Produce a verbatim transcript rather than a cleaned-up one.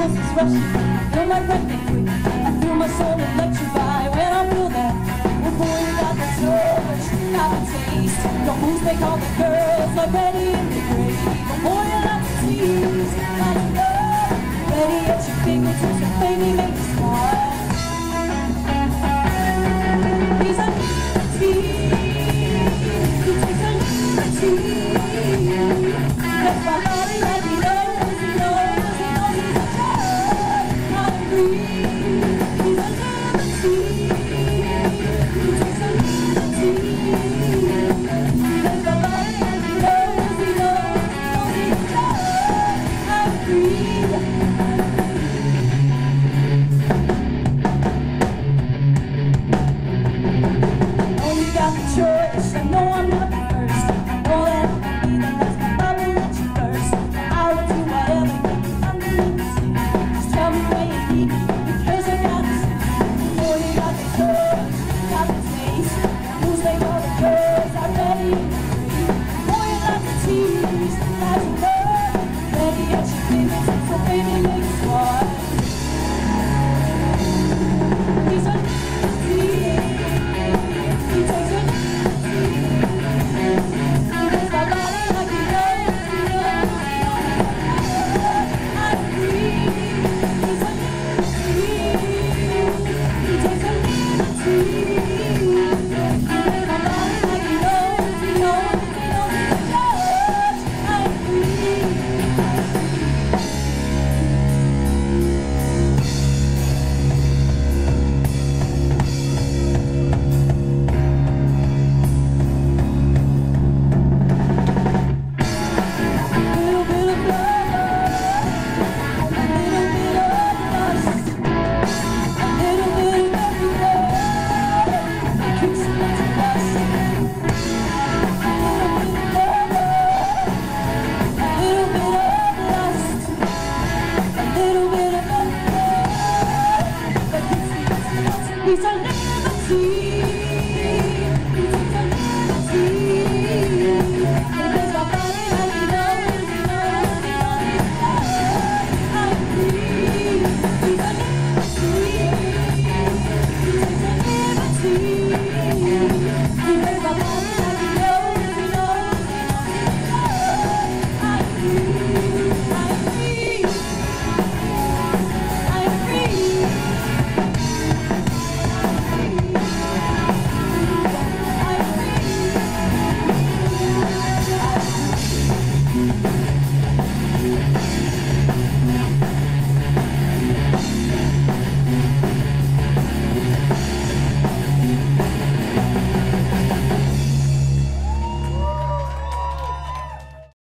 pulses rushing, feel my breath get quick. I feel my soul electrify when I feel that. Well, boy, you got the touch, got the taste. Your moves make all the girls like Betty in the grave. But boy, you love to tease, got to love. Ready at your fingertips, so baby, make me smile. He's a libertine, he takes a libertine. That's my body like he knows, he knows, he knows he's a child. I agree, he's a libertine, he takes a libertine. That's my body like he knows, he knows, he knows he's a child. I agree. Choice. I know I'm not the first. I know that I'll be the last. I will let you first. I will do whatever underneath the sea. Just tell me where you need me, because I got to see. Boy, you got the touch, got the taste. Moves make all the girls are ready and free. Boy, you got the tease, got to love. Ready at your fingertips, so baby, make it smart. He's a libertine. He takes a He's a